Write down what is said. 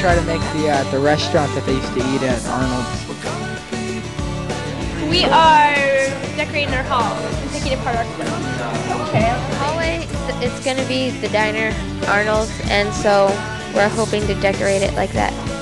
try to make the restaurant that they used to eat at Arnold's? We are decorating our hall and picking apart our stuff. Okay. Hallway, it's going to be the diner, Arnold's, and so we're hoping to decorate it like that.